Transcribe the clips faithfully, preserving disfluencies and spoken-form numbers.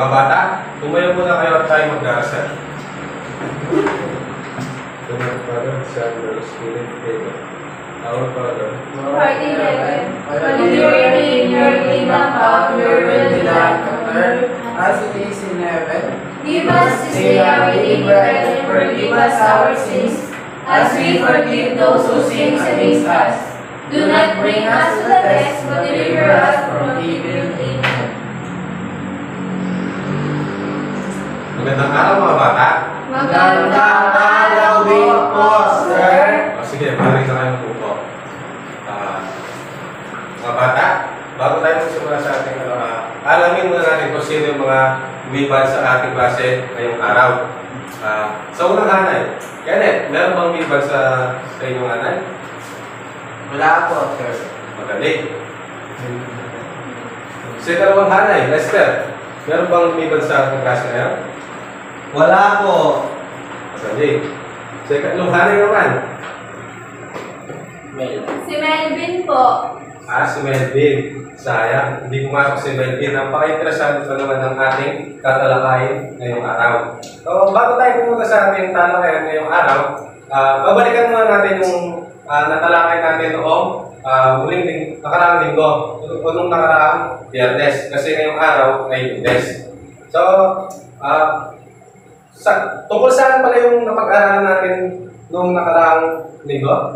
Mga bata, tumayo muna kayo at tayo mag-darasal. Our Father, Son, and Spirit, Amen. Our Father, who art in heaven, hallowed be your name, your kingdom come, your will be done on earth as it is in heaven. Give us this day our daily bread, and forgive us our sins, as we forgive those who sin against us. Do not bring us to the test, but deliver us from evil. Amen. magandang araw mga bata. Magandang araw din po, sir. O sige, maraming na kayong pupo. Uh, mga bata, bago tayo magsimula sa ating ano, uh, alamin muna natin kung sino yung mga umibad sa ating klase ngayong araw. Uh, sa unang hanay, Kenneth, meron bang umibad sa, sa inyong hanay? Wala po, sir. Magaling. Sa ikalawang hanay, Lester, meron bang umibad sa ating klase ngayon? Wala po. Sanjay. Sa ikatlong hanay naman, Si Melvin po. Ah, si Melvin. Sayang, hindi pumasok si Melvin. Napaka-interesante pa naman ng ating tatalakayin ngayong araw. So, bago tayo pumunta sa ating talakayan ngayong araw, uh, babalikan muna natin yung uh, natalakay natin noong uh, muling ling nakaraang linggo. O nung nakaraang Biyernes. Kasi ngayong araw ay Lunes. So, uh, sa, tungkol saan pala yung napag-aralan natin nung nakaraang linggo?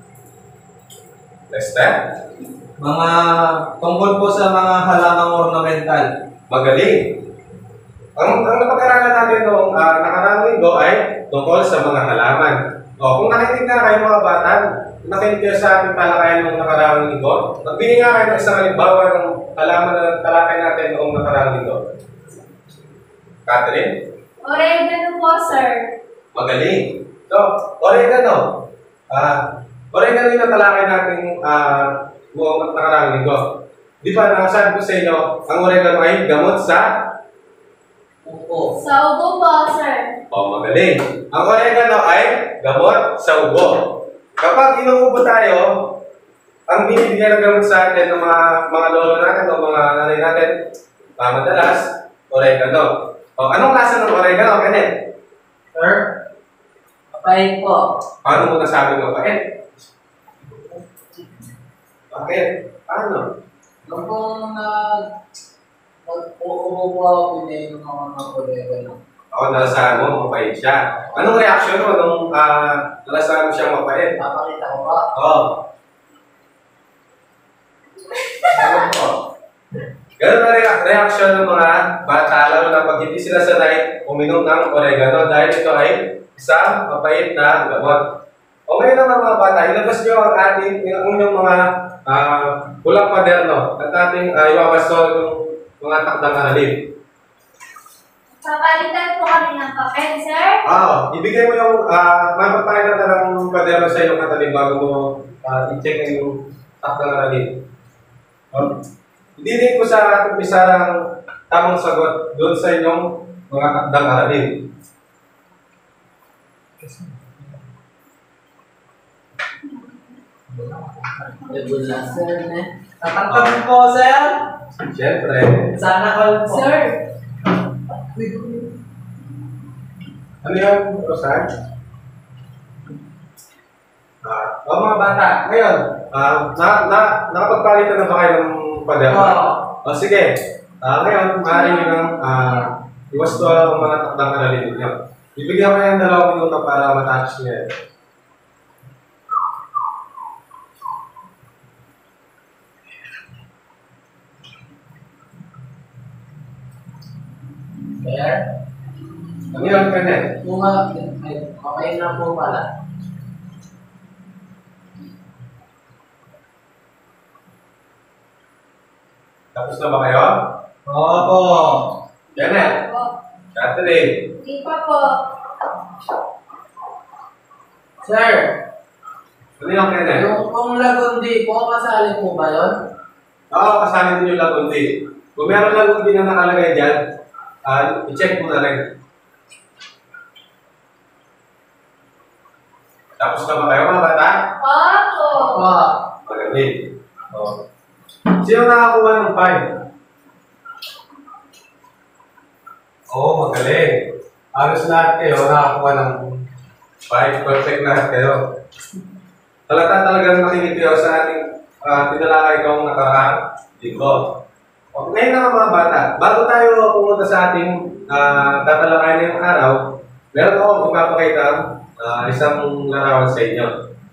Lester? Mga tungkol po sa mga halamang ornamental. Magaling. Ang, ang napag-aralan natin noong uh, nakaraang linggo ay tungkol sa mga halaman. O, kung nakikinig na kayo mga bata, nakikinig kayo sa ating talakayan noong nakaraang linggo, nagbigay nga kayo ng isang halimbawa ng halaman na talakay natin noong nakaraang linggo. Catherine? Oregano po, sir. Magaling. So, oregano. Ah, oregano yung natalakay natin uh, noong nakaraang linggo. Di ba, nakasabi ko sa inyo, ang oregano ay gamot sa Upo. Sa ubo po, sir. O, magaling. Ang oregano ay gamot sa ubo. Kapag inuubo tayo, ang binibigyan ng gamot sa atin ng mga, mga lolo natin o mga nanay natin, uh, madalas, oregano. O, anong klase ng oregano, Kenneth? Sir? Papayin po. Paano mo nasabi ng pait? Bakit? Paano? Nung pong nag... Nag-uubo po ako, pinay yung mga mga oregano. Ako, nalasahan mo, mapait siya. Anong reaction mo nung uh, nalasahan mo siyang mapait? Papakita ko ba? Oo. Ano po? Ganun na re- reaction ng mga bata, lalo na pag hindi sila sanay uminom ng oregano dahil ito ay isang mapait na gamot. O ngayon naman mga bata, ilabas nyo ang ating ang inyong mga uh, pulang kwaderno at ating uh, iwawasto yung mga takdang aralin. Papalitan po kami ng papel, sir. Oo, ibigay mo yung uh, mapapakita na ng kwaderno sa iyong katabi bago mo uh, i-check yung takdang aralin. Oh. Hindi din ko sa ating pisarang tamang sagot doon sa inyong mga takdang aralin. Regular, sir. Tatangkapin po, sir. Siyempre. Sana all po. Sir. Ano yan, Rosan? Ah, o mga bata, ngayon, ah, na, na, nakapagpalitan na ba kayo ng kwaderno? Oo. O sige, ah, ngayon, maaari nyo ng ah, iwasto ang mga takdang aralin ninyo. Bibigyan ko ng dalawang minuto para matapos nyo yan. Sir? Ano yun, Kenneth? Yung mga... Papayin na po pala. Tapos na ba kayo? Oo po. Kenneth? Po. Catherine? Di pa po. Sir? Ano yung Kenneth? Yung pong lagundi po, kasali po ba yun? Oo, kasali din yung lagundi. Kung meron lagundi na nakalagay dyan, uh, i-check mo na rin. Tapos na ba kayo mga bata? Opo. Opo. Magaling. Oh. Sino nakakuha ng five? Oo, magaling. Halos lahat kayo nakakuha ng five perfect lahat kayo. Talata talagang nakinig kayo sa ating uh, tinalakay kong nakaraan linggo. O, ngayon na mga bata, bago tayo pumunta sa ating uh, tatalakay ngayong araw, meron akong ipapakita uh, isang larawan sa inyo.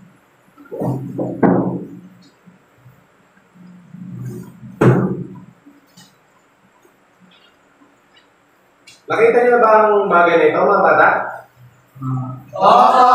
Nakita niyo ba ang bagay na ito, mga bata? Oo!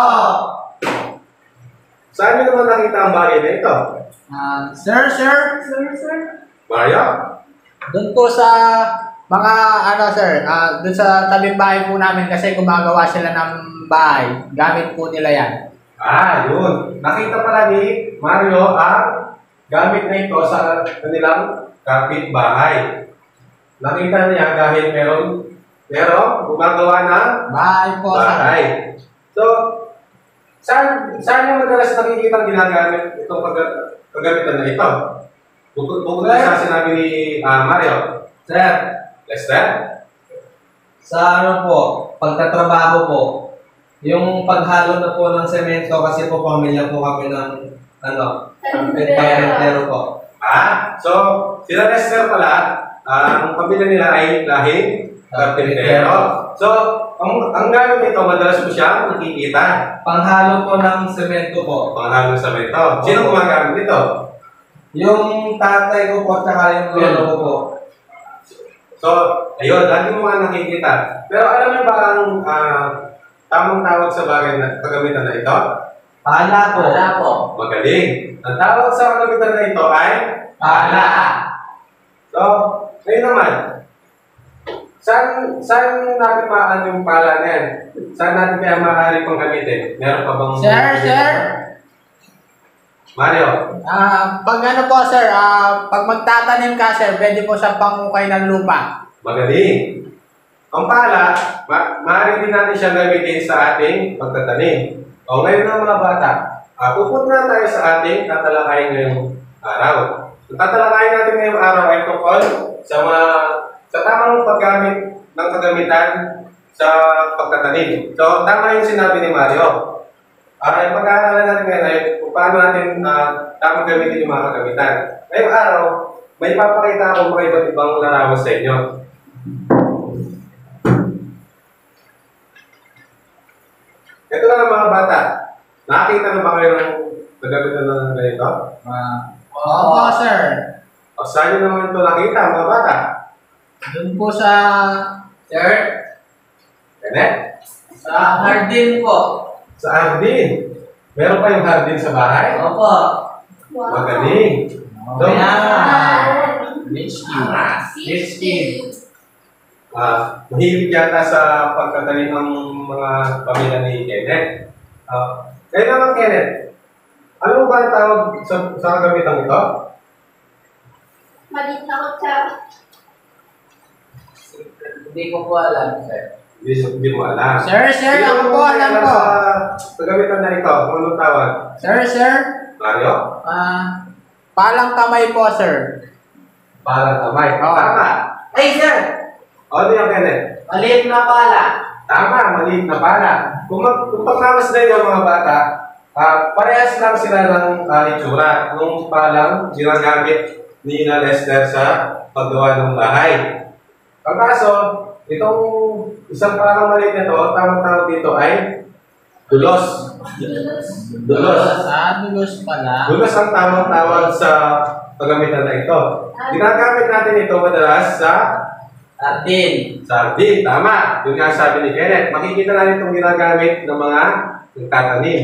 Saan niyo naman nakita ang bagay na ito? Ah, sir, sir, Sir, sir. Mario? doon po sa mga ano sir, ah, doon sa tabing bahay po namin kasi gumagawa sila ng bahay. Gamit po nila yan. Ah, yun. Nakita pala ni Mario ang gamit na ito sa kanilang kapitbahay. Nakita niya dahil meron meron gumagawa ng Bahay po sir. bahay. So, saan, saan yung madalas nakikita ang ginagamit itong pag- paggamitan na ito? Bukod bukod sa sinabi ni ah, Mario. Sir, Lester? sa ano po, pagtatrabaho po, yung paghalo na po ng semento kasi po pamilya po kami ng ano, parentero po. Ah, so, sila Lester pala, ah, ang pamilya nila ay lahing karpintero. So, ang, ang gamit nito, madalas mo siya nakikita. Panghalo po ng semento po. Panghalo sa ito. Sino gumagamit nito? Yung tatay ko po at saka yung lolo ko po. So, ayun, lagi mo nga nakikita. Pero alam mo ba ang ah, tamang tawag sa bagay na kagamitan na ito? Pala po. Wala po. Magaling. Ang tawag sa kagamitan na ito ay Pala. So, ngayon naman, saan, saan natin maan yung pala na yan? Saan natin kaya maaari pang gamitin? Meron pa bang... Sir, sir. Mario, Ah, pag ano po sir, ah, pag magtatanim ka sir, pwede po siyang pangukay ng lupa. magaling. Ang pala, ma maaari din natin siyang gamitin sa ating pagtatanim. O ngayon na mga bata, uh, pupunta tayo sa ating tatalakayin ngayong araw. Ang tatalakayin natin ngayong araw ay tungkol sa mga sa tamang paggamit ng kagamitan sa pagtatanim. So, tama yung sinabi ni Mario. Uh, yung pag-aaralan natin ngayon ay kung paano natin uh, tamang gamitin yung mga kagamitan. Ngayong araw, may papakita akong mga iba't ibang larawan sa inyo. Ito na ng mga bata. Nakakita na ba kayo ng kagamitan ng ganito? Ah, opo sir. O saan nyo naman ito nakita, mga bata? Doon po sa Sir, Kenneth? sa hardin po. Sa hardin. Meron pa yung hardin sa bahay? Opo. Magaling. So, H Q. H Q. ah, mahilig yata sa pagtatanim ng mga pamilya ni Kenneth. Ah, kayo naman, Kenneth. Ano mo ba ang tawag sa, sa kagamitan ito? Maliit na kutsara. Hindi ko po alam, sir. Hindi, hindi mo alam. Sir, sir, Sino ako mo po, may alam po. Sa kagamitan na ito, kung anong tawag? Sir, sir. Mario? Ah, palang kamay po sir. Parang kamay. Oo. Tama. Ay, sir! O, ano yung Kenneth? Maliit na pala. Tama, maliit na pala. Kung, mag, kung pagkamas na yung mga bata, ah, parehas lang sila ng uh, itsura. Nung palang ginagamit ni na Lester sa paggawa ng bahay. Ang kaso, itong isang parang maliit na ito, tamang tawag dito ay dulos. Dulos. Ah, dulos pala. Dulos ang tamang tawag sa paggamitan na ito. Ginagamit natin ito madalas sa Hardin. sardin. Tama. Yung nga sabi ni Kenneth. Makikita natin itong ginagamit ng mga nagtatanim.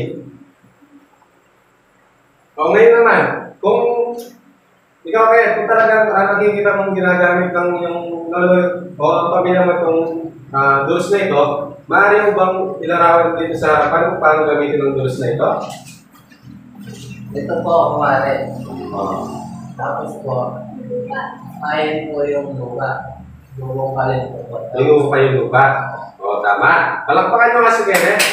O ngayon naman, kung ikaw kaya, kung talagang uh, nakikita mong ginagamit ng yung lolo o ang pamilya mo itong uh, dulos na ito, maaari mo bang ilarawan dito sa paano paano gamitin ng dulos na ito? Ito po, kumare. Tapos po, ayan po yung lupa. Lulong pa rin po. Lingo pa yung lupa. O, tama. Palakpakan mo nga si Kenneth.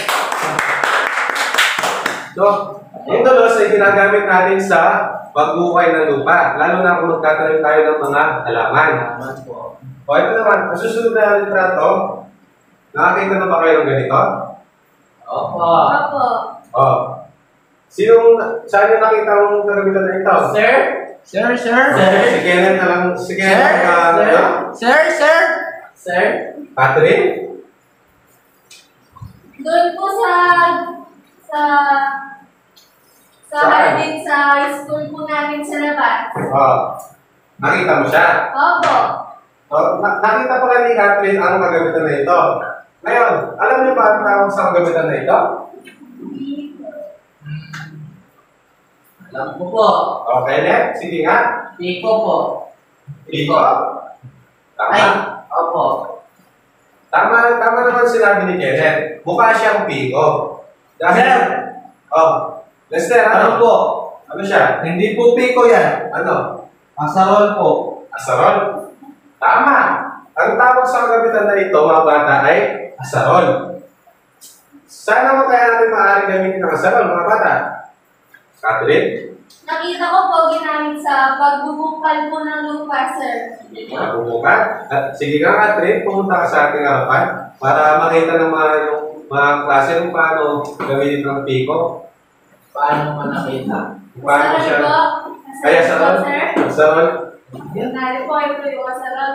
So, yung dulos ay ginagamit natin sa pagbuhay ng lupa. Lalo na kung magtatanim tayo ng mga halaman. Salamat po. O ito naman, ang susunod na litrato, nakakita na ba kayo ng ganito? Opo. Opo. O, sinong, saan yung nakita mong kagamitan na ito? Sir? Sir, sir. Si Kenneth na lang, si Kenneth Sir, na lang, sir. ano? Sir, sir. Sir? Catherine? Doon po sa sa sa Saan? hardin sa school po namin sa labas. O, nakita mo siya? Opo. O, na- nakita pala ni Catherine ang kagamitan na ito. Ngayon, alam niyo ba ang tawag sa kagamitan na ito? Alam ko po. O, Kenneth, sige nga. Piko po. Iko? Tama. Ay, opo. Tama, tama naman sinabi ni Kenneth. Mukha siyang piko. Dahil, Sir! oh, Lester, Ano ano? po? Ano siya? Hindi po piko yan. Ano? Asarol po. Asarol? Tama! Ang tawag sa kagamitan na ito, mga bata, ay asarol. Saan naman kaya natin maaaring gamitin ng asarol, mga bata? Catherine? Nakita ko po ginamit sa pagbubukal po ng lupa, sir. Mabubukan? At sige nga, Catherine, pumunta ka sa ating harapan para makita ng mga, yung, mga klase kung paano gamitin ng piko. Paano mo nakita? Kung paano Sarol siya. po. Kaya Sarol sarol? po, sir. Asarol? Nari po, ito yung asarol.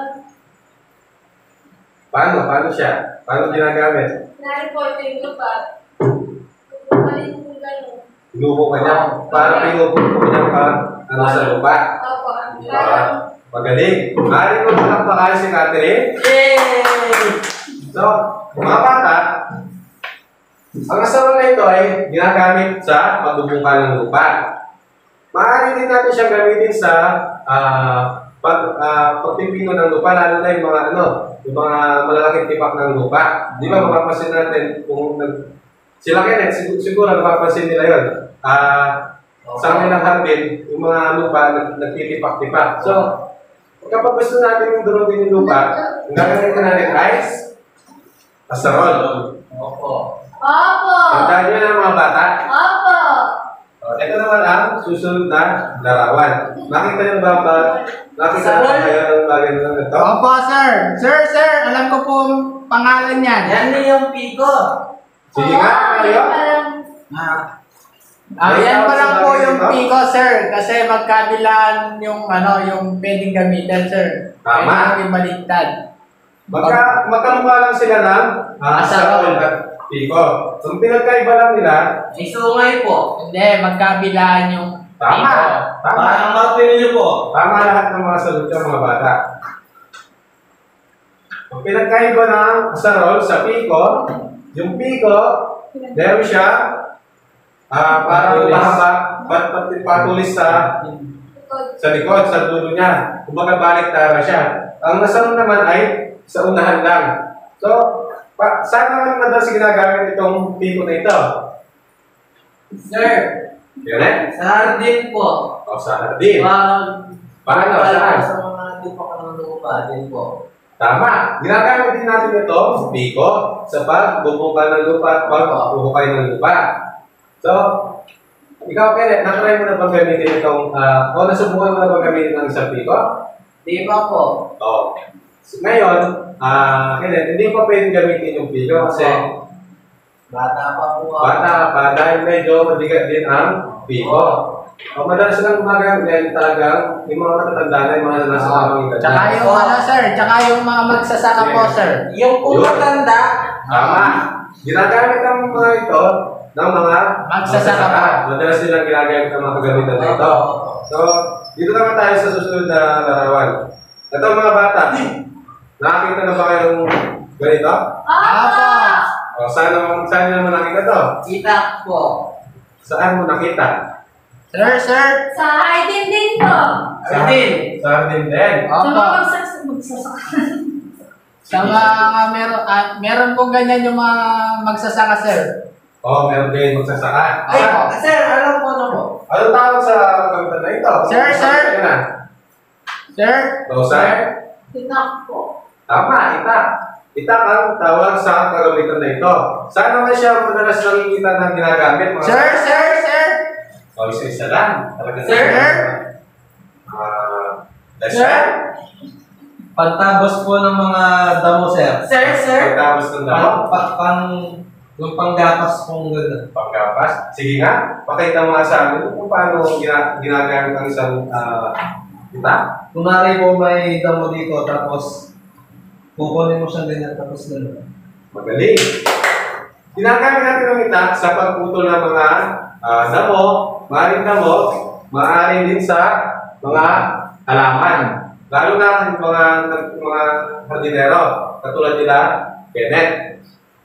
Paano? Paano siya? Paano ginagamit? Nari po, ito yung lupa. Bubukalin po ganun. Inubo ka niya. Para pinubo ko niya pa ano sa lupa. Opo. Ah, magaling. Maaari mo malakpakan si Catherine. Yay! So, mga bata, ang asarol na ito ay ginagamit sa pagbubungkal ng lupa. Maaari din natin siyang gamitin sa ah, pag, ah, pagpipino ng lupa, lalo na yung mga ano, yung mga malalaking tipak ng lupa. Di ba mapapansin natin kung nag, sila Kenneth, sig- siguro napapansin nila yun. Ah, sa amin ng hardin, yung mga lupa nag, nagtitipak-tipak. So, kapag gusto natin yung durugin yung lupa, ang gagamitin natin ay asarol. Opo. Opo. Tandaan nyo na mga bata. Opo. O, ito naman ang susunod na larawan. Nakita nyo ba ba? Nakita nyo ba kayo ng bagay na ito? Opo, sir. Sir, sir. Alam ko po ang pangalan niyan. Yan din yung piko. Sige nga, kayo. Parang Ah, Ah, May yan pa tawag lang sa po bagay yung nito? piko, sir. Kasi magkabilaan yung ano, yung pwedeng gamitin, sir. Tama. Kailangan ibaliktad. Magka, magkamukha lang sila ng uh, asarol at piko. Ang pinagkaiba lang nila, may sungay po. Hindi, magkabilaan yung tama. piko. Tama. Parang martilyo po. Tama lahat ng mga sagot ng mga bata. Ang pinagkaiba ng asarol sa piko, yung piko, meron siya ah parang Patulis. mahaba, pat, pat, patulis sa sa likod, sa dulo niya. Kumbaga baliktara siya. Ang asarol naman ay sa unahan lang. So, pa, saan naman madalas ginagamit itong piko na ito? Sir, Yun eh? sa hardin po. O sa hardin. Pag Paano? Saan? sa mga tipak ng lupa din po. Tama. Ginagamit din natin ito, piko, sa pagbubukal ng lupa at pagbuhukay ng lupa. So, ikaw, Kenneth, nakatry mo na bang gamitin itong, uh, o nasubukan mo na bang gamitin ng isang piko? Di ba po? Oo. So, ngayon, ah, Kenneth, hindi pa pwedeng gamitin yung piko kasi Bata pa po ako. bata ka pa dahil medyo mabigat din ang piko. O madalas lang gumagamit dahil talagang yung mga matatanda na yung mga nasa tamang edad. Tsaka yung ano, sir. Tsaka yung mga magsasaka po, sir. Yung po Yun. matanda. Tama. Ginagamit ang mga ito ng mga Magsasaka pa. Madalas nilang ginagamit ang mga kagamitan na ito. So, dito naman tayo sa susunod na larawan. Ito mga bata, nakakita na ba kayong ganito? Opo. O, saan naman, saan nyo naman nakita to? Kita po. Saan mo nakita? Sir, sir. Sa hardin din po. Hardin. Sa hardin din. Sa mga Opo. magsas- magsasaka. Sa mga meron, ah, meron po ganyan yung mga magsasaka, sir. O, meron din magsasaka. Ay, Ah, sir, alam ko na po. anong tawag sa kagamitan na ito? Sir, sir. Yan na. Sir? Rosa? Tinak po. Tama, itak. Itak ang tawag sa kagamitan na ito. Saan naman siya madalas nakikita ng ginagamit? Mga Sir, sir, sir. O, isa-isa lang. Talaga Sir? Ah, Sir? Pagtabos po ng mga damo, sir. Sir, sir. Pagtapos ng Pang, damo, pang, pang, yung panggapas pong gano'n. pagkapas. Sige nga, pakita mo nga sa amin kung paano gina, ginagamit ang isang uh, kita. Kunwari po may damo dito, tapos kukunin mo siyang ganyan, tapos gano'n. Magaling. Ginagamit natin ang kita sa pagputol ng mga uh, damo, maaaring damo, maaaring din sa mga halaman. Lalo na yung mga, mga hardinero, katulad nila, Kenneth.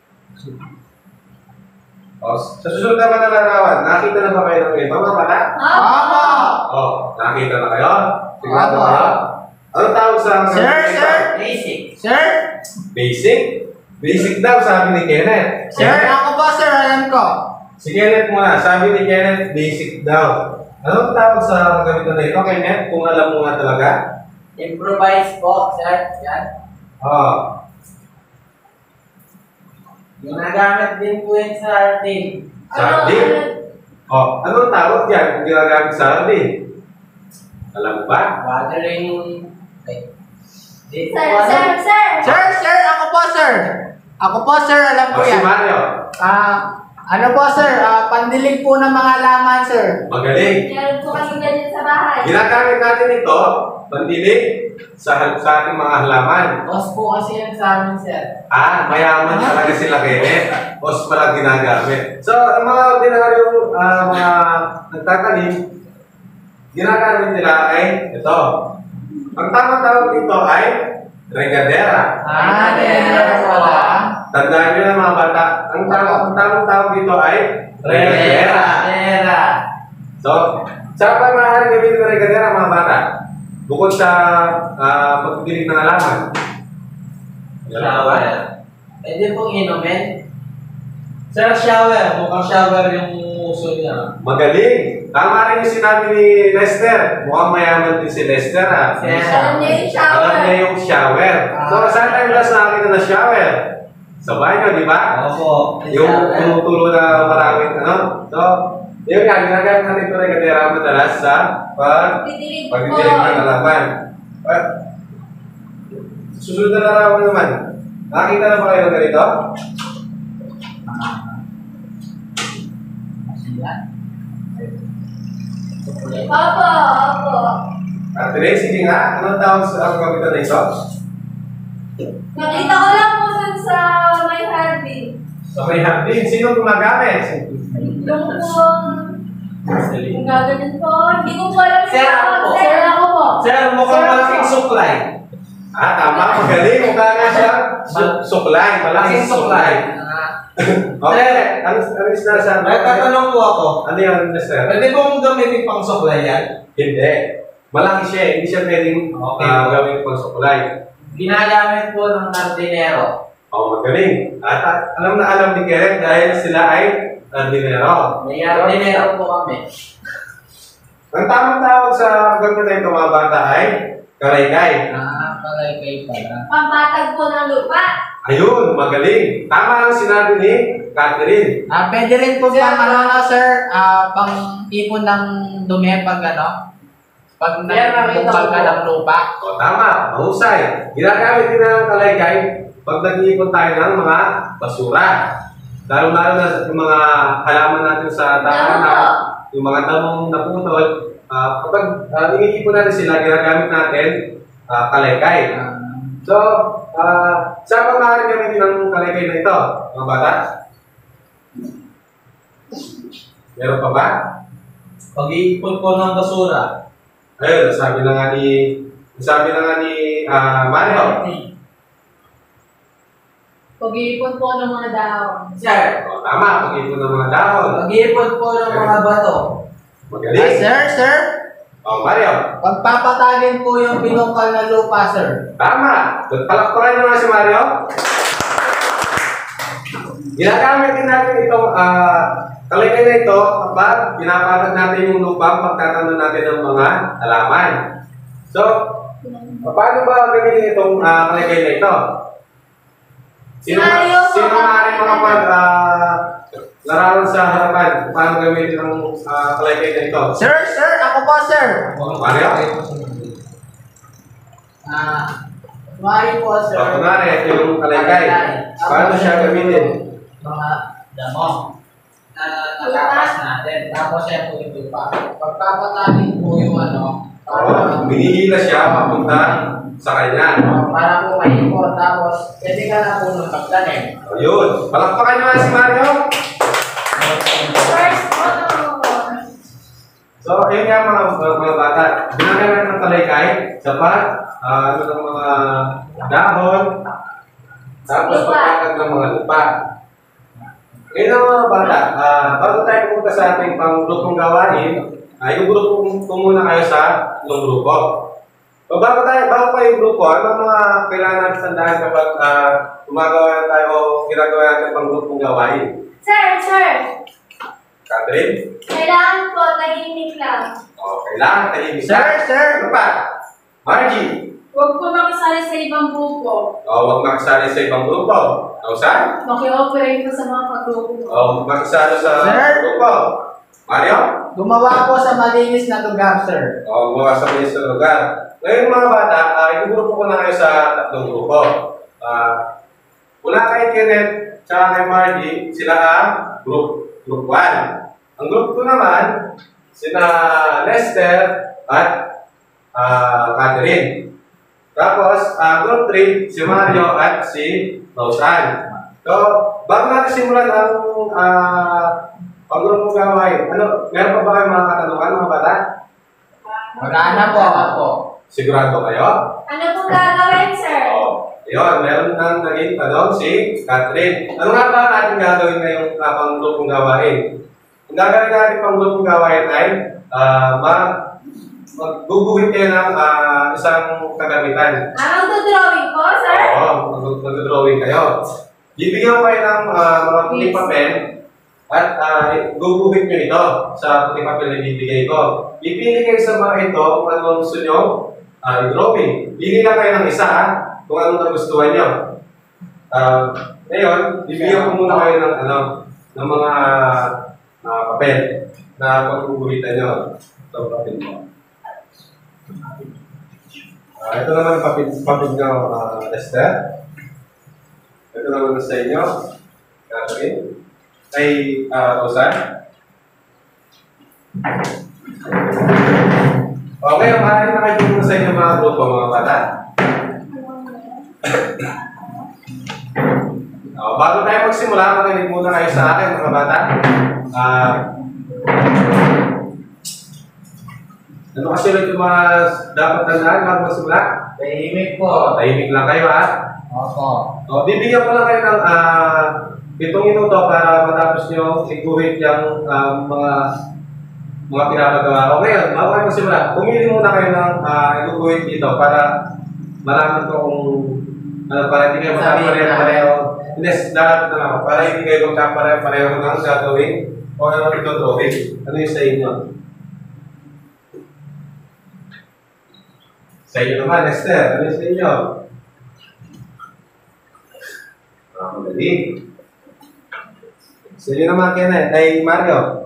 O, sa susunod naman na larawan, nakita na ba kayo ng ganito, mga bata? Opo! O, nakita na kayo? Sigurado Opo. kayo? Anong tawag sa... Sir, sir! Basic. Sir! Basic? Basic daw, sabi ni Kenneth. Sir, ako po sir, alam ko. Si Kenneth muna, sabi ni Kenneth, basic daw. Anong tawag sa gamitan na ito, Kenneth? Kung alam mo nga talaga? Improvise po, sir. Yan. Oo. Ginagamit din po yun sa hardin. Sardine? Oh, anong tawag yan kung ginagamit sa hardin? Alam mo ba? Watering. Ay. Di po Sir, alam. sir, sir. Sir, sir, ako po sir. Ako po sir, alam ko O, si yan. Mario. Ah, ano po sir, ah, pandilig po ng mga laman sir. Magaling. Meron po kami ganyan sa bahay. Ginagamit natin ito, pandilig, sa, sa ating mga halaman. Boss po kasi yan sa amin, sir. Ah, mayaman talaga sila, Kenneth. Os pala ginagamit. So, ang mga ordinaryong ah, mga nagtatanim, ginagamit nila ay ito. Ang tamang tawag dito ay regadera. Ah, meron po. Tandaan nyo na mga bata, ang tamang, ang tamang tawag dito ay regadera. Regadera. So, saan pa maaari gamitin ng regadera mga bata? Bukod sa uh, pagdidilig ng halaman. Shower. Pwede pong inumin. Sir, shower. Mukhang shower yung uso niya. Magaling! Tama rin yung sinabi ni Lester. Mukhang mayaman din si Lester, ha? Yes. Alam niyo yung shower. Alam niya yung shower. So, saan tayo last nakakita na shower? Sa banyo, di ba? Opo. Yung tumutulo na maraming ano. So, yun nga, ginagamit natin ito rin kadera madalas sa pag Pagdidilig po. pagdidilig ng halaman. At, susunod na larawan naman. Nakakita na ba kayo ng ganito? Opo, opo. At Ray, sige nga, anong tawag sa ang gamitan na ito? Nakita ko lang po dun sa may hardin. So, may hardin. Sino gumagamit? Yung po, yung gaganin po, hindi ko po alam yung Sir, ako tawag. po. Sir, ako po. Sir, mukhang Sir, malaking ako. supply. Ah, tama. Magaling. Mukha nga siya. Su- suklay. Malaking Malaking supply. suklay. Okay. Ano, ano is nasa? Nagtatanong po ako. Ano yun, mister? Pwede pong gamitin pang supply yan? Hindi. Malaki siya. eh. Hindi siya pwedeng Okay. uh, gawin pang suklay. Ginagamit po ng hardinero. Oh, magaling. At at alam na alam ni Kenneth dahil sila ay hardinero. May hardinero po kami. Ang tamang tawag sa gamitan na ito mga bata ay karaykay. Ah, palay kayo pala. Pampatag po ng lupa. Ayun, magaling. Tama ang sinabi ni Catherine. Ah, pwede rin po Sir, bang ano na sir, ah, pang ipon ng dumi pag ano, pag Sir, nakita nagbukal ko ka po. ng lupa. O tama, mahusay. Ginagamit din ng kalaykay pag nag-iipon tayo ng mga basura. Lalo-lalo na sa yung mga halaman natin sa tahanan, Damo. yung mga damong naputol, ah, kapag uh, iniipon natin sila, ginagamit natin ah, kalaykay. So, uh, saan pa maaari gamitin ng kalaykay na ito, mga bata? Meron pa ba? Pag-iipon po ng basura. Ayun, sabi na nga ni, sabi na nga ni ah, Mario. Pag-iipon po ng mga dahon. Sir, O, tama, pag-ipon ng mga dahon. mag-iipon po ng mga bato. Ah, Magaling. sir, sir, O, Mario. pagpapatagin po yung binukal na lupa sir. Tama. Palakpakan nyo nga si Mario. Ginagamit din natin itong uh, kalaykay na ito kapag pinapatag natin yung lupang pagtatanim natin ng mga halaman. So, paano ba gamitin itong uh, kalaykay na ito? Sino, Mario, sino baka- maaari mga pag uh, larawan sa harapan? Paano gamitin ang uh, kalaykay na ito? Sir, sir, ako po sir. Mario? Ah, Mari po, sir. O, kunwari, ito yung kalaykay. Paano siya gamitin? Mga damo na natapas natin. Tapos yan po yung lupa. Pagpapatanin po yung ano, Oo, binihila siya papunta sa kanya. uh, para po maipon. Tapos, pwede ka na po nung magtanim. O, yun. Palakpakan nyo nga si Mario. First, ano? So, ayun nga mga, mga, mga bata. Ginagamit ng kalaykay sa pag, ah, ano ng mga dahon, tapos Lupa. pagkakag ng mga lupa. Ngayon ang mga bata, ah, bago tayo pumunta sa ating pang-grupong gawain, ay yung grupo ko muna kayo sa ilang grupo. So, bago tayo, bago kayo yung grupo, ano ang mga kailangan natin tandaan kapag ah, gumagawa na tayo o ginagawa natin pang-grupong gawain? Sir, sir. Catherine? Kailangan po tahimik lang. O, kailangan tahimik. Sir, sir. Ano pa? Margie? Huwag po makisali sa ibang grupo. O, huwag makisali sa ibang grupo. O, saan? Maki-operate po sa mga kagrupo. O, huwag makisali sa Sir? grupo. Mario? Gumawa po sa malinis na lugar, sir. O, gumawa sa mga sa lugar. Ngayon mga bata, uh, igugrupo ko na kayo sa tatlong grupo. Uh, Una kay Kenneth, tsaka kay Margie, sila ang group, group one. Ang group two naman, sina Lester at uh, Catherine. Tapos, uh, group three, si Mario at si Rosan. So, bago natin simulan ang uh, pag-grupong gawain, ano, meron pa ba kayong mga katanungan, mga bata? Magana po ako. Sigurado kayo? Ano po gagawin, sir? Oo. Yun, meron nang naging tanong si Catherine. Ano nga ba natin gagawin ngayong uh, pang-grupong gawain? Ang gagawin natin pang-grupong gawain ay uh, mag magguguhit kayo ng uh, isang kagamitan. Ah, magdodrawing po, sir? Oo, mag- mag-drawing kayo. Bibigyan ko kayo ng uh, mga puting papel at uh, guguhit nyo ito sa puting papel na bibigay ko. Ipili kayo sa mga ito kung ano gusto nyo uh, i-drawing. Pili lang kayo ng isa ha, kung anong nagustuhan nyo. Uh, ngayon, bibigyan ko muna kayo ng, ano, ng mga uh, papel na pagkukuhitan nyo. Ito papel mo. Uh, ito naman papel, papel nyo, uh, Lester. Ito naman sa inyo. Catherine. Ay, uh, Rosan. Okay, maaaring nakikita sa inyo mga grupo, mga bata. Uh, bago tayo magsimula, makinig muna kayo sa akin, mga bata. Uh, ano kasi ulit yung mga dapat tandaan bago magsimula? Tahimik Oo, po. tahimik lang kayo ha. Opo. O, bibigyan ko lang kayo ng uh, pitong minuto para matapos nyo iguhit yung uh, mga mga pinapagawa ko. Ngayon, bago kayo magsimula, pumili muna kayo ng uh, iguguhit dito para malaman ko kung ano, para hindi kayo magkapareho-pareho. Hindi, dapat na lang ako. Para hindi kayo magkapareho-pareho ng gagawin o ano ito drawing. Ano yung sa inyo? Sa inyo naman, Lester. Ano yung sa inyo? Ah, madali. Sa inyo naman, Kenneth. Ay, Mario.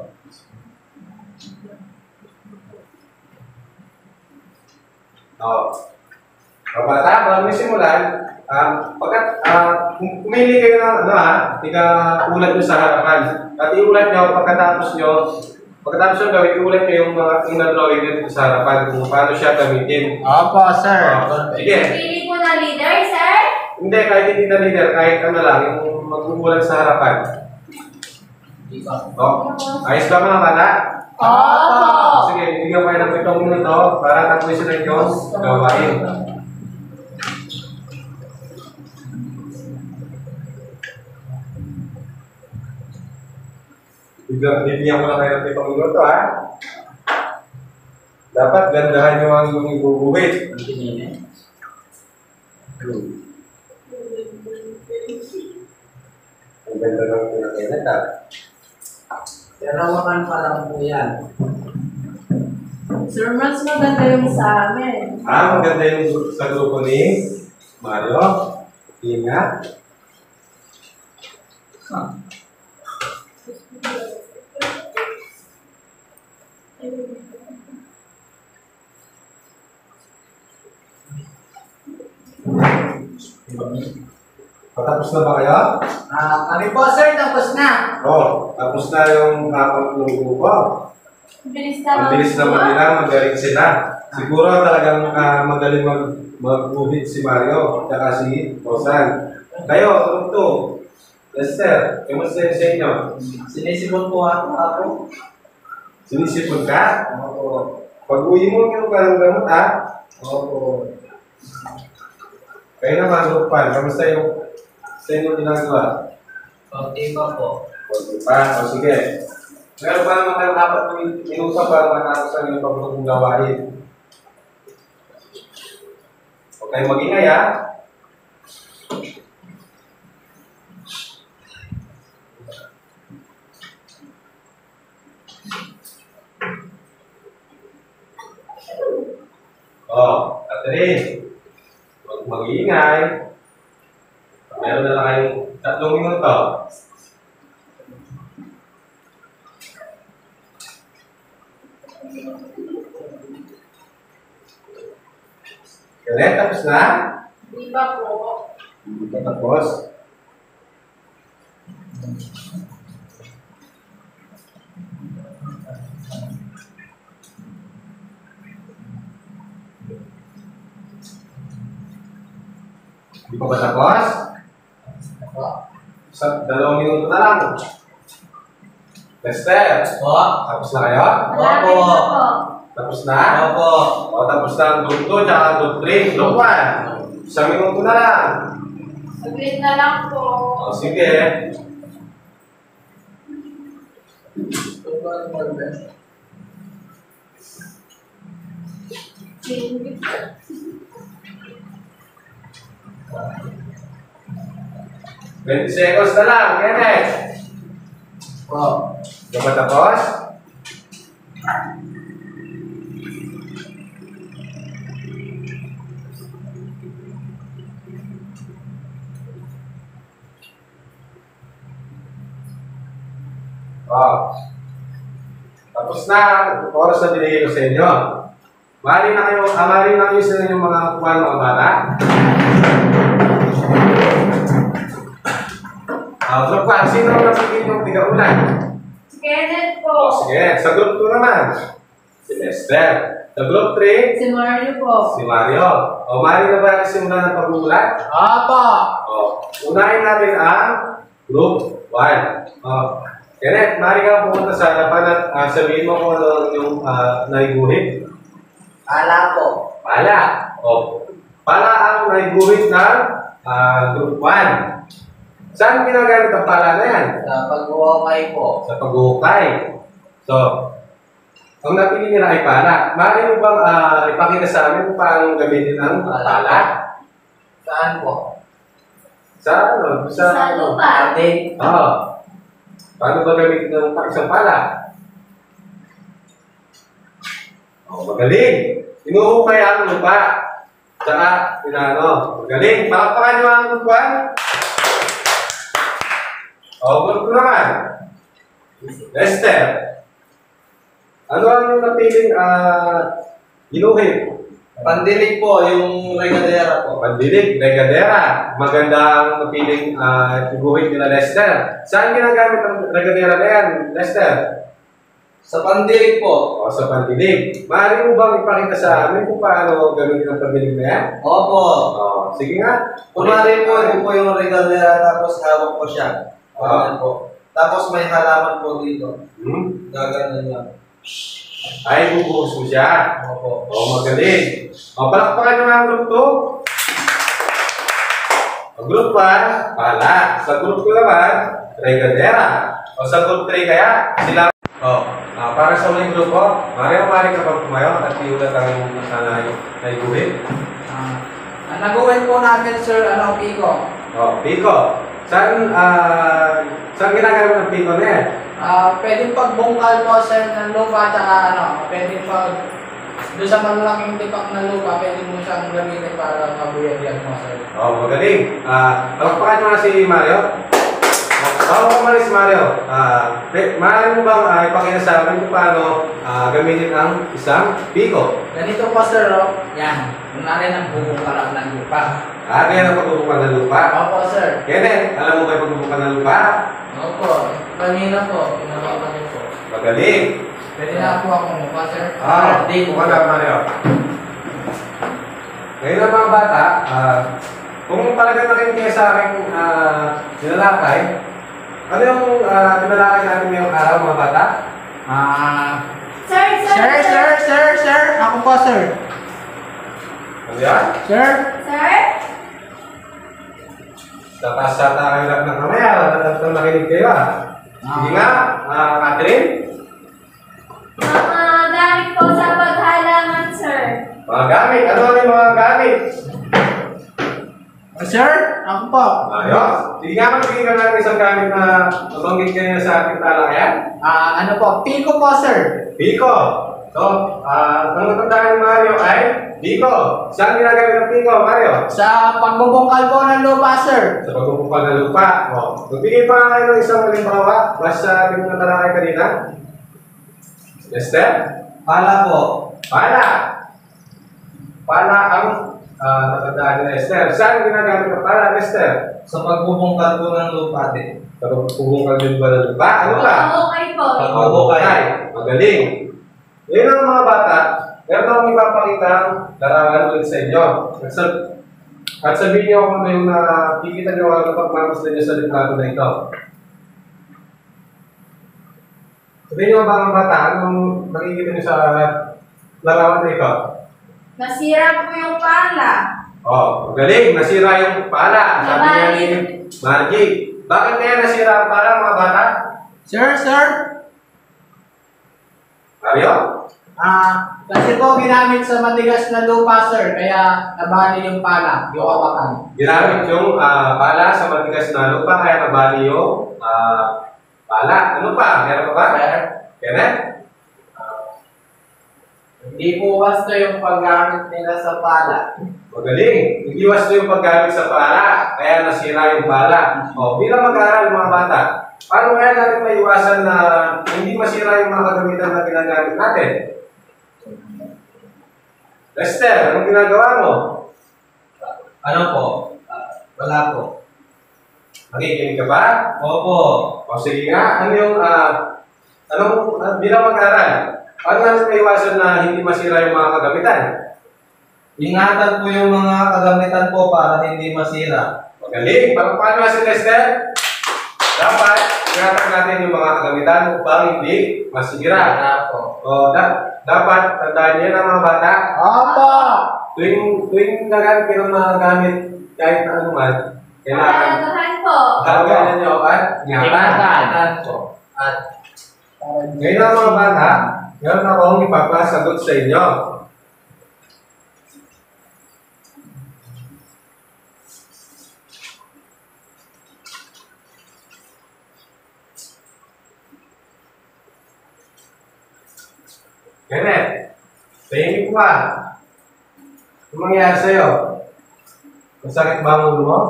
Oo. O, bata, bago may simulan, um, pagkat, uh, pumili kayo ng, ano ha, tiga ulat nyo sa harapan. At iulat nyo, pagkatapos nyo, pagkatapos nyo gawin, iulat nyo yung mga yung na-drawing nyo dito sa harapan, kung paano siya gamitin. Opo, sir. Oh, sige. Pili po na leader, sir? Hindi, kahit hindi na leader, kahit ano lang, yung magbubulan sa harapan. Oh, ayos ba mga bata? Opo. Sige, bibigyan ko kayo ng pitong minuto para tapusin na yung gawain. Bibigyan bibigyan ko lang kayo ng pitong minuto ha. Dapat gandahan nyo ang yung ibubuhit. Ang ganda ng pinakainan ha. Dalawakan pa lang po yan. Sir, mas maganda yung sa amin. Ah, maganda yung sa grupo ni Mario. Ingat. Huh. Patapos na ba kayo? Ah, kami po sir, tapos na. Oo, tapos na yung kapag lugo ko. Bilis Ang naman bilis po. naman nila, magaling sila. Siguro talagang ah, magaling mag mag-guhit si Mario at si Rosan. Kayo, ano to? Lester, kamusta yun sa inyo? Sinisipon po ako. ako. Sinisipon ka? Opo. Pag uwi mo, yung parang gamot ha? Opo. Kayo naman, Lupal, kamusta yung sa inyo ginagawa? Okay pa po. Okay pa, o sige. Meron pa naman kayong apat na minuto para matapos ang inyong pagpapong gawain. Huwag kayong mag-ingay ha? Oh, Catherine, huwag mag-iingay. Meron na lang kayong tatlong minuto. Ganun, tapos na? Di ba po? Tapos? Di pa ba tapos? Sa dalawang minuto na lang. Lester, Po? tapos na kayo? Malapit Opo. na po. Tapos na? Opo. O, tapos na ang group two, tsaka group three, group one. Isang minuto na lang. Saglit na lang po. O, sige. twenty seconds na lang, Kenneth. Po. Di ba tapos? Oh. Tapos na, oras na binigay ko sa inyo. Mari na kayo, ah, mari na kayo sa inyong mga kuwan, mga bata. Ah, group one, sino ang napigil yung tiga-ulan? Kenneth O, po. sige, sa group two naman. Si Lester. Sa group three, Si Mario po. si Mario. O, mari na ba simulan ng pag-uulat? Opo. O, unahin natin ang group one. O, Kenneth, mari ka pumunta sa harapan at ah, sabihin mo kung ano yung uh, naiguhit. Ala po. Pala. O, pala ang naiguhit ng ah, group one. Saan ginagamit ang pala na yan? Sa pag-uukay po. Sa pag-uukay. So, ang napili nila ay pala. Mari mo bang ah, ipakita sa amin kung paano gamitin ang pala? Saan po? Sa ano? Sa, Sa lupa. Atin. Oo. Paano ba gamitin ng isang pala? Oh, magaling. Inuukay ang lupa. Tsaka, inaano. Magaling. Palakpakan nyo ang lupa. O, group ko naman. Lester. Ano ang yung napiling uh, ginuhit? Pandilig po, yung regadera po. Pandilig, regadera. Maganda ang napiling uh, ginuhit nila Lester. Saan ginagamit ang regadera na yan, Lester? Sa pandilig po. O, sa pandilig. Maaari mo bang ipakita sa amin kung paano gamitin ang pandilig na yan? Opo. O, sige nga. Kunwari po, ito po yung regadera tapos hawak ko siya. Ganyan po. Tapos may halaman po dito. Hmm? Gaganon lang. Ay, bubuhos mo siya. Opo. O, magaling. O, palakpakan nyo nga ang group two. O, group one, pala. Sa group two naman, regadera. O, sa group three kaya, sila. O, ah, para sa uling grupo, Mario, mari ka bang pumayo at iulat ang sana naiguhit? Ah, ang nag-uwin po namin, sir, ano, Pico. O, Pico. Saan, ah, saan ginagamit ng Pico na yan? Ah, pwedeng pagbungkal po, sir, ng lupa, tsaka ano, pwedeng pag doon sa malalaking tipak na lupa, pwede mo siyang gamitin para mabuyag-yag mo, sir. O, magaling. Ah, palakpakan mo na si Mario. Bago ka malis, Mario, ah, uh, maaari mo bang uh, ipakita sa amin kung paano ah, gamitin ang isang Pico? Ganito po, sir, oh. Yan. Kunwari ng bubungkalak ng lupa. Ah, kaya na pagbubukal ng lupa. Opo, sir. Kenneth, alam mo kayo pagbubukal ng lupa? Opo. Kanina po, pinakita niyo po. Magaling. Pwede na po ako mukha, sir. Ah, di ko na Mario. Ngayon ang mga bata, ah, kung talaga nakinig kayo sa aking ah, sinalakay, ano yung ah, pinalakay natin ngayong araw mga bata? Ah, Sir, sir, sir, sir, sir, sir. Ako po, sir. Ano yan? Sir? Sir? Tatas sa tayo lang ng kamaya, nang nakinig kayo ah. Sige nga, ah, Catherine. Mga gamit po sa paghalaman, sir. Mga gamit, ano ano yung mga gamit? Ah, sir? Ako po. Ayos. Sige nga, magbigay ka ng isang gamit na mabanggit kayo sa ating talakayan. Ah, ano po? Pico po, sir. Biko. So, ah, ang natandaan ni Mario ay Biko. Saan ginagamit ng Biko, Mario? Sa pagbubungkal po ng lupa, sir. Sa pagpupukal ng lupa. O, magbigay pa nga kayo ng isang halimbawa. Basta ating natalakay kanina. Esther? Pala po. Pala. Pala ang uh, natandaan ni Esther. Saan ginagamit ng pala, Esther? Sa pagbubungkal po ng lupa din. Sa pagpupukal din ba ng lupa? Ano ba? Okay po. Pagpupukal. Magaling. Ngayon ang mga bata, meron akong ipapakita ang larangan ulit sa inyo. At, sab at sabihin niyo kung ano yung nakikita niyo ang napagmamasdan niyo sa litrato na ito. Sabihin niyo ba mga bata, anong nakikita niyo sa larawan na ito? Nasira po yung pala. Oh, magaling. Nasira yung pala. Sabi niya ni Margie. Bakit kaya nasira ang pala mga bata? Sir, sir. Mario? Ah, kasi po ginamit sa matigas na lupa, sir. Kaya nabali yung pala, yung awakan. Ginamit yung ah, pala sa matigas na lupa kaya nabali yung ah, pala. Ano pa? Meron pa ba? Sir, Kenneth? hindi po basta yung paggamit nila sa pala. Magaling. Iwas yung paggamit sa pala kaya nasira yung pala. O, bilang mag-aaral mga bata, paano kaya natin maiwasan na hindi masira yung mga kagamitan na ginagamit natin? Lester, anong ginagawa mo? Ano po? Ah, wala po. Nakikinig ka ba? Opo. O sige nga, ano yung, ah, anong, uh, bilang mag-aaral, paano natin maiwasan na hindi masira yung mga kagamitan? Ingatan po yung mga kagamitan po para hindi masira. Magaling. Pa- Paano nga si Lester? Dapat, ingatan natin yung mga kagamitan upang hindi masira. po. O, da- dapat, tandaan niyo na mga bata, Opo! tuwing, tuwing nagamit kayo ng mga gamit, kahit na ano man, kailangan, Palagahan po. halagaan niyo at ingatan. Ingatan po. At Ngayon na mga bata, meron akong ipapasagot sa inyo. Kenneth, tahimik ka. Ano mangyari sa'yo? Masakit ba ang ulo mo?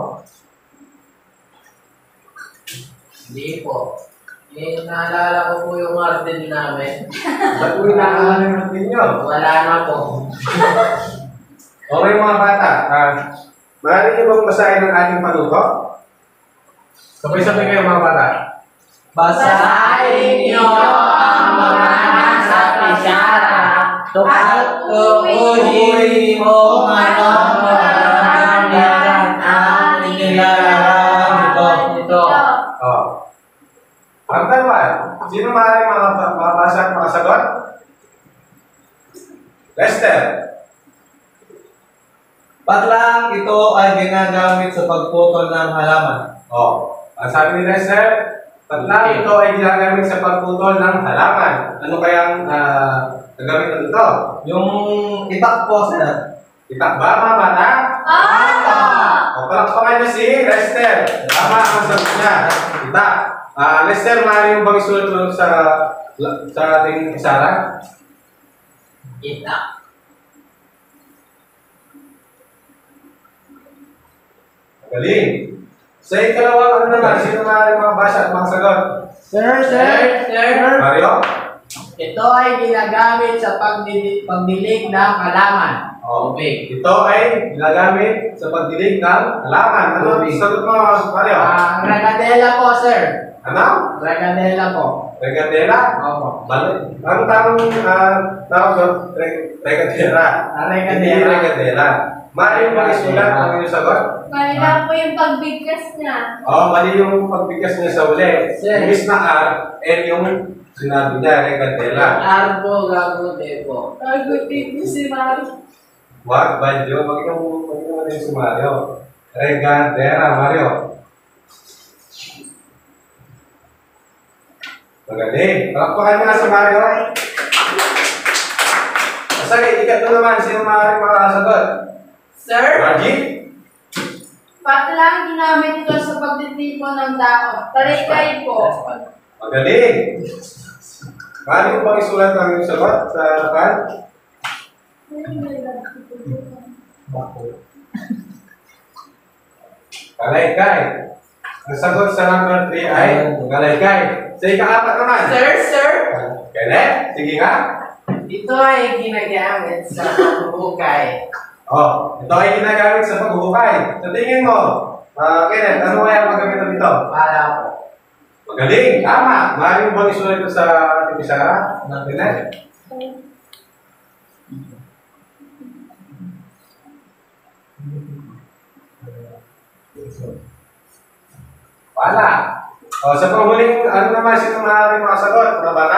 hindi po. Eh, naalala ko po yung garden namin. Ba't mo inaalala ng routine nyo? Wala na po. Okay mga bata, ah, maaari niyo bang basahin ang ating panuto? Sabay-sabay kayo mga bata. Basahin niyo ang mga nasa pisyara. At tukuyin mo ano maranasan ang inilalarawan ito. Ito. Oh. Ang dalawa, sino maaari mga mabasa at makasagot? Lester. Patlang ito ay ginagamit sa pagputol ng halaman. Oh. Ang sabi ni Lester, patlang ito ay ginagamit sa pagputol ng halaman. Ano kayang uh, gagamitan ito? Yung itak po, sir. Itak ba mga bata? Ah! O, palakpakan niyo si Lester. Tama ang sagot niya. Itak. Ah, Lester, maaari mo bang isulat mo sa sa ating isara? Ita. Galing. Sa ikalawang ano naman, sino maaari makabasa at makasagot? Sir, sir, sir. Mario? Ito ay ginagamit sa pagdilig, pagdilig ng halaman. Oh, Tubig. ito ay ginagamit sa pagdilig ng halaman. Ano Tubig. sagot mo, Mario? Ah, regadela po, sir. Ano? Regadela po. Regadera? Opo. Balik. Ang tamang uh, tawag doon, re- regadera. Ah, Hindi regadela. regadera. Mario ba isulat ang iyong sagot? Mali lang po yung pagbigkas niya. Oo, mali yung pagbigkas niya sa uli. Sir. Imbis na R, N yung sinabi niya, regadera. Arbo, gago, debo. Pagbutin niyo si Mari. Wag, Banjo, wag yung wag yung ano yung si Mario. Regadera, Mario. Magaling. Palakpakan mo na si Mario. Sige, ikat mo naman. Sino maaaring makakasagot? Sir? Margie? Pat lang ginamit ito sa pagtitipon ng tao. Talikay po. Magaling. Maaaring mo bang isulat ang iyong sagot sa harapan? Kalaykay. Ang sagot sa number three ay kalaykay. Sa ika-apat naman. Sir, sir. Kenneth, sige nga. Ito ay ginagamit sa pagbuhukay. Oh, ito ay ginagamit sa paghuhukay. Sa tingin mo, ah, Kenneth, ano kaya ang pagkamitan dito? Para po. Magaling, tama. Maaaring mo bang isulat ito sa ating bisara? Kenneth? Wala. O, sa panghuling, ano naman sino maaaring makasagot? Mga bata?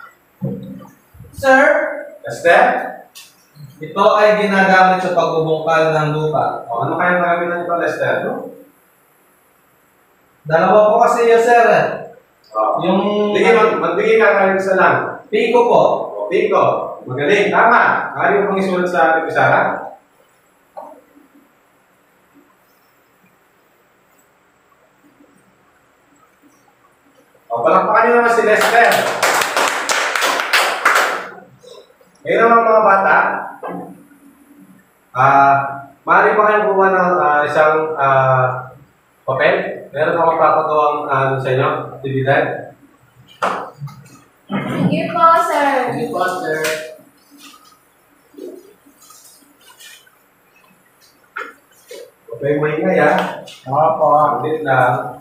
Sir? Esther? Ito ay ginagamit sa pagbubungkal ng lupa. O, ano kaya magamitan ito, Lester? No? Dalawa po kasi yun, sir. O, Yung sige, mag magbigay ka kayo isa lang. piko po. O, Pico. Magaling, tama. Maaaring mo bang isulat sa ating bisara? O, palakpakan niyo naman si Lester. Ngayon naman mga bata, ah, maaari pa kayong kuha ng ah, isang ah, papel. Meron akong papagawang ano sa inyo, aktividad. Sige po, sir. Sige po, sir. Huwag kayong maingay ha. Opo. Ulit lang.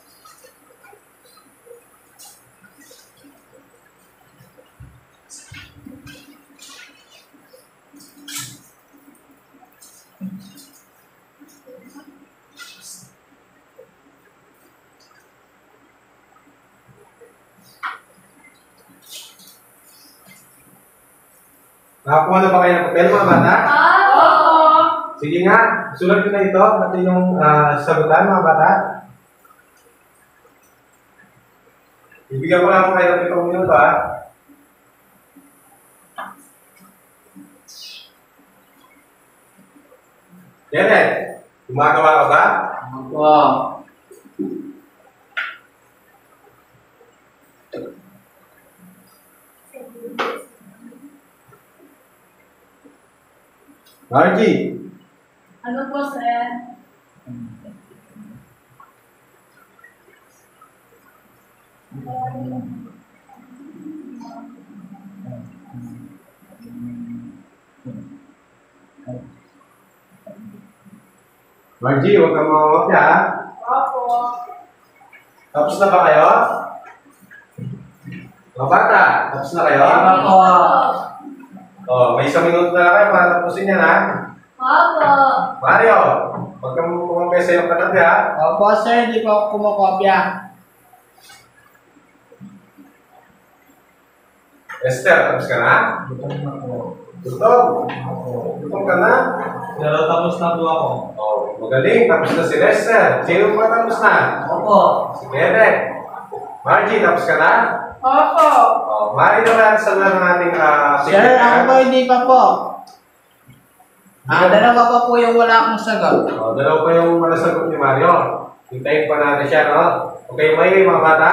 Nakakuha na ba kayo ng papel mga bata? Opo. Sige nga, sulat ko na ito, pati yung ah, sagutan mga bata. Ibigyan ko lang po kayo ng pitong minuto ha. Kenneth, gumagawa ka ba? Opo. Margie, Ano po, sir? Margie, huwag kang mamamapya ha. Opo. Tapos na ba kayo? Mga bata, tapos na kayo? Opo. Oh, may isang minuto na lang kayo para tapusin yan ha. Opo. Mario, huwag kang kumamay sa iyong katabi ha. Opo, sir. Hindi po ako kumukopya. Esther, tapos ka na? Gutom. Gutom ka na? Pero tapos na po ako. Oh, magaling. Tapos na si Lester. Sino pa tapos na? Opo. Si Kenneth. Margie, tapos ka na? Opo. Oh, Mari naman sa ng ating uh, Sir, ako po hindi pa po. Ah, dalawa pa po yung wala akong sagot. Oh, dalawa pa yung malasagot ni Mario. Hintayin pa natin siya, no? Okay, may mga bata?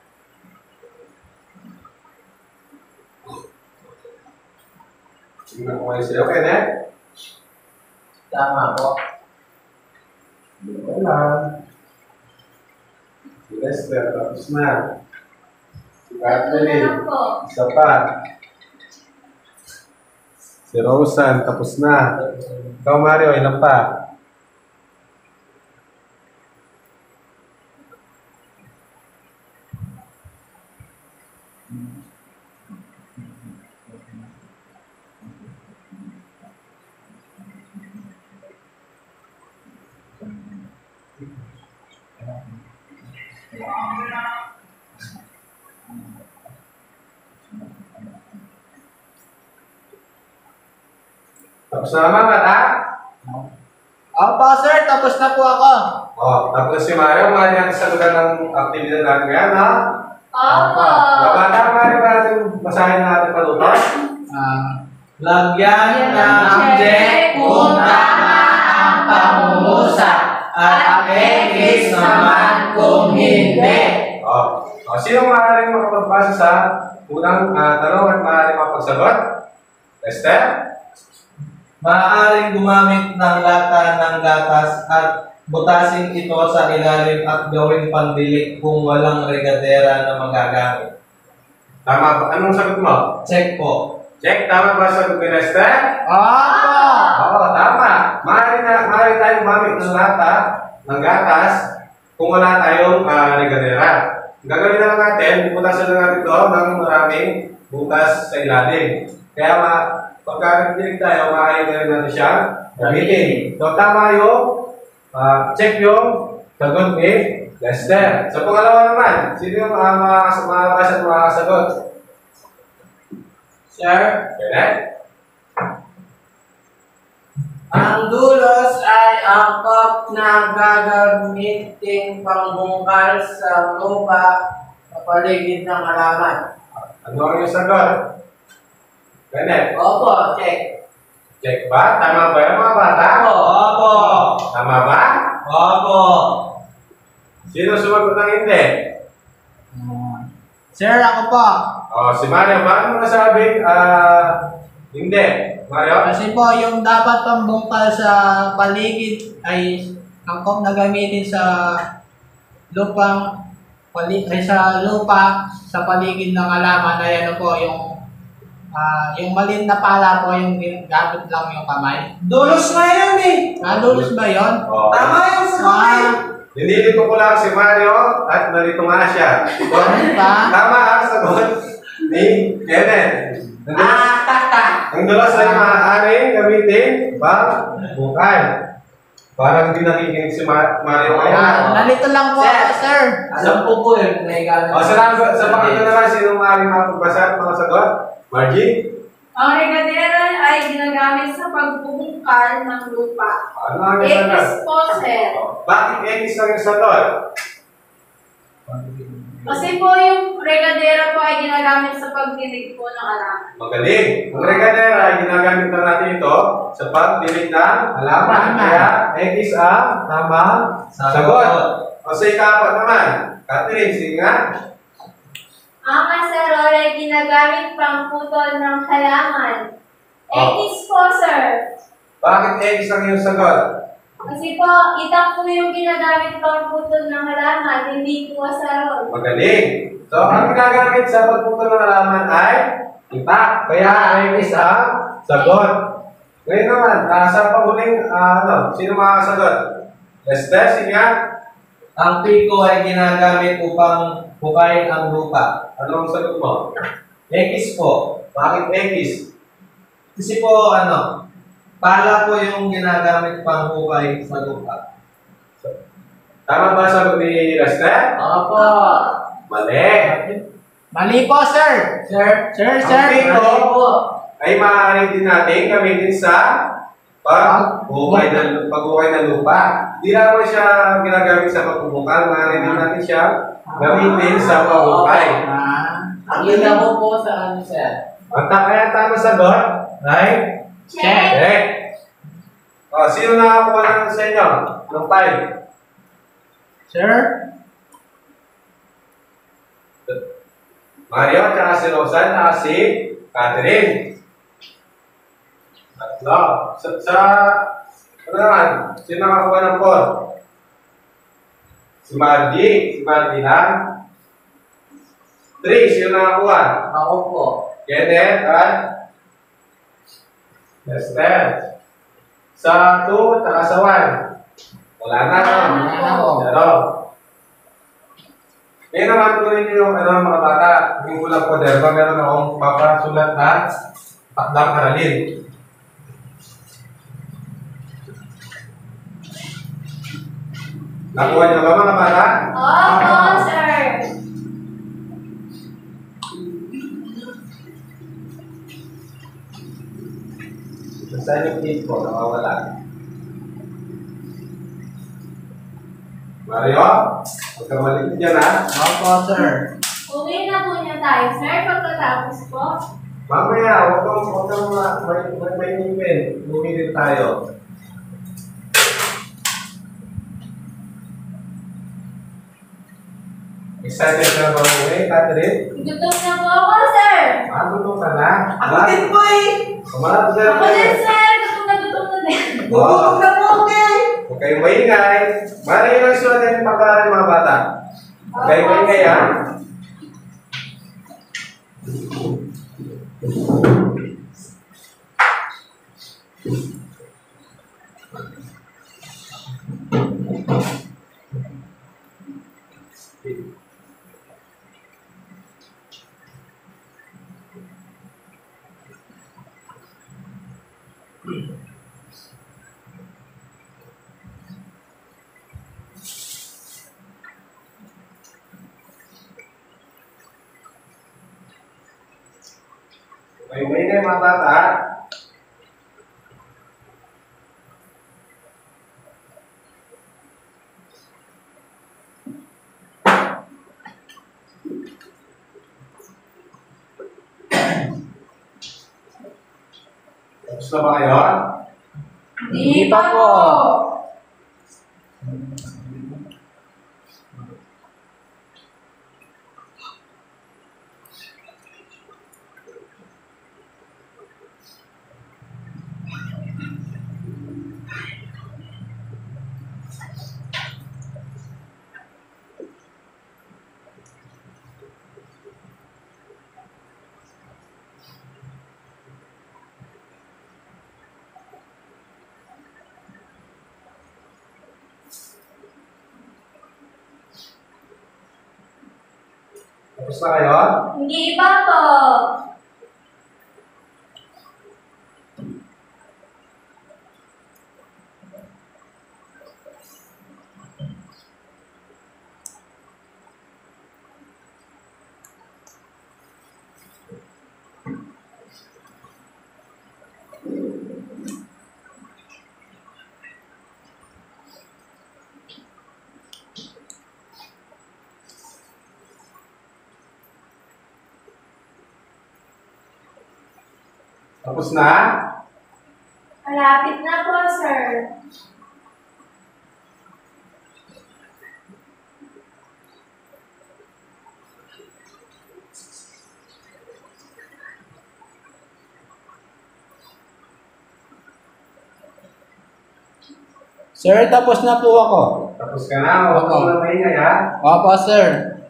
Sige na kumain sila. Okay, Kenneth? Tama po. Dito lang. Si Lester, tapos na. Si Tatlo na lang Kathleen, po. isa pa. Si Rosan, tapos na. Ikaw, Mario, ilan pa? Tapos na naman, ha? Opo, sir. Tapos na po ako. Oh, tapos si Mario, mga yan sa lugar ng aktibidad natin ngayon, ha? Opo. Mabata, Mario, ba natin basahin natin paluto? Ah, Lagyan ng check kung tama ang pangungusap at X naman kung hindi. Oh. Oh, sino maaaring makapagbasa sa unang uh, tanong at maaaring mapagsagot? Esther? Maaaring gumamit ng lata ng gatas at butasin ito sa ilalim at gawing pandili kung walang regadera na magagamit. Tama ba? Anong sagot mo? Check po. Check, tama ba sagot ni Esther? Opo. Oo, tama. Maaari na, maaari tayong gumamit ng lata, ng gatas, kung wala tayong uh, regadera. Ang gagawin na lang natin, butasan na natin ito ng maraming butas sa ilalim. Kaya ma, pagka nagdilig tayo, maaari na rin natin siya gamitin. So, tama yung, uh, check yung sagot ni Lester. Sa pangalawa naman, sino yung uh, makakasa at makakasagot? Sir, Kenneth? ang dulos ay angkop na gagamitin pangbungkal sa lupa sa paligid ng halaman. Ano ang yung sagot? Kenneth? Opo, check. Check ba? Tama ba yung mga bata? Opo. Tama ba? Opo. Sino sumagot ng hindi? Sir, ako po. Oh, si Mario, bakit mo nasabing ah, hindi? Mario? Kasi po, yung dapat pambungkal sa paligid ay angkop na gamitin sa lupang pali ay sa lupa sa paligid ng halaman ay ano po yung ah yung maliit na pala po yung gamit lang yung kamay. Dulos na yan eh. Nadulos ba yun? Oh. Tama yung Ah, sagot. Nililito ko lang si Mario at nalito nga siya. Ano ba? Tama ang sagot ni Kenneth. Ang dulas, ang dulas ay maaaring gamitin pang bukal. Parang hindi nakikinig si Ma- Mario Ah, ngayon. nalito lang po, Sir. sir. Sampu po yun. May gamit. O, sa, sa pakita naman, sino maaaring mapagbasa at mga sagot? Margie? Ang regadera ay ginagamit sa pagbubungkal ng lupa. Ano ang yung sagot? X po, sir. Bakit X lang yung sagot? Kasi po yung regadera po ay ginagamit sa pagdilig po ng halaman. Magaling. Ang regadera ay ginagamit na natin ito sa pagdilig ng halaman. Tama. Kaya X ang tamang sagot. O sa ikapat naman, Catherine, sige nga. Ang asarol ay ginagamit pang putol ng halaman. Oh. X po, sir. Bakit X ang iyong sagot? Kasi po, itak po yung ginagamit pang putol ng halaman, hindi po asarol. Magaling. So, ang ginagamit sa pagputol ng halaman ay itak. Kaya X ang sagot. Ngayon naman, uh, sa paghuling, uh, ano, sino makakasagot? Lester, sige nga. Ang piko ay ginagamit upang hukayin ang lupa. Ano ang sagot mo? X po. Bakit X? Kasi po, ano, pala po yung ginagamit pang hukay sa lupa. Tama ba ang sagot ni Lester? Opo. Mali. Mali po, sir. Sir, sir, Ang sir. piko Mali po. ay maaari din natin gamitin sa pag-hukay ng, pag-hukay ng lupa. Di naman siya ginagamit sa pagbubukal, maaari din natin siya gamitin sa paghukay. Ah, ang ganda mo po sa ano, sir. Ang ta- kaya tama sagot ay Check. correct. O, sino nakakuha ng sa inyo? Ng five? Sir? Mario, tsaka si Rosan, tsaka si Catherine. Tatlo. Sa, sa, ano naman? Sino nakakuha ng four? Si Margie. Si Margie lang. Three. Sino nakakuha? Ako po. Kenneth at Esther. Sa two, tsaka sa one. Wala na. Wala no? na Ano po? Zero. Ngayon naman tuloy niyo yung ano, mga bata. Yung kulang po, derba, meron akong papasulat na takdang aralin. Nakuha niyo ba mga bata? Opo, sir. Saan yung cake ko? Nakawala. Mario? Huwag kang malikot dyan, ha? Opo, sir. Uwi na po niya tayo, sir, pagkatapos po. Mamaya, huwag kang, huwag kang ma- may, may, may ngipin. Bumili tayo. Excited ka ba uwi, Catherine? Gutom na po ako, sir. Magutom ka na? Ako din po eh. Kumalat sir. Ako din, sir. Gutom na gutom na din. Gutom na po, okay. Huwag kayong maingay. Mara yun ang sulat ng pag-aaral mga bata. Huwag kayong maingay, ha? May maingay mga bata. Tapos na ba kayo? Hindi pa po. Tapos na kayo? Hindi pa po. Tapos na? Malapit na po, sir. Sir, tapos na po ako. Tapos ka na. Huwag kang na maingay, ha? Opo, sir.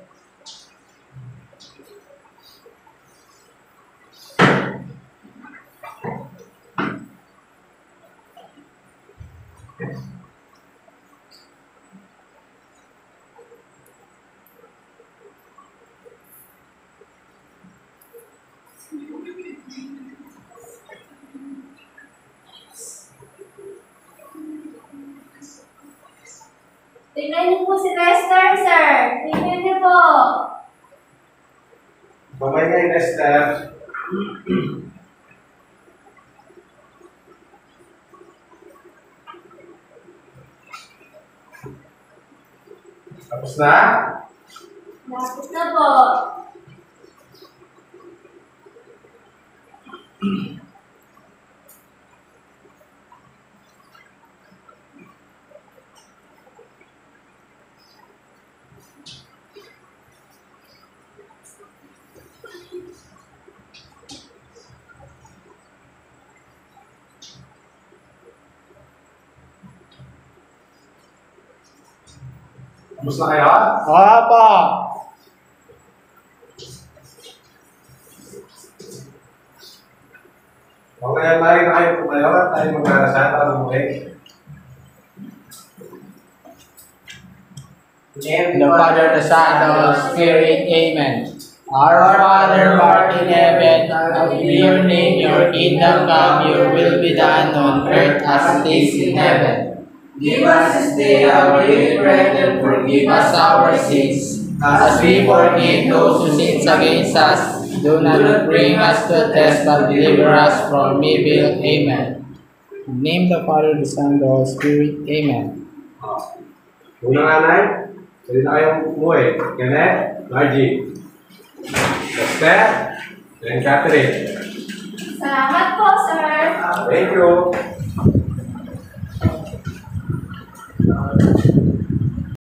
Tingnan niyo po si Lester, sir. Tingnan niyo po. Pamaingay, Lester. Tapos na? Malapit na po. Tapos na kayo? Opo. Okay, mari na kayo pumayo at tayo magdarasal para umuwi. In the Father, the Son, and the Holy Spirit. Amen. Our Father, who art in heaven, hallowed be your name, your kingdom come, your will be done on earth as it is in heaven. Give us this day our daily bread, and forgive us our sins, as we forgive those who sin against us. Do not bring us to test, but deliver us from evil. Amen. In the name of the Father, the Son, and the Holy Spirit. Amen. Una nga, Nay. Pwede na kayong umuwi. Kenneth, Margie. Esther, and Catherine. Salamat po, sir. Thank you.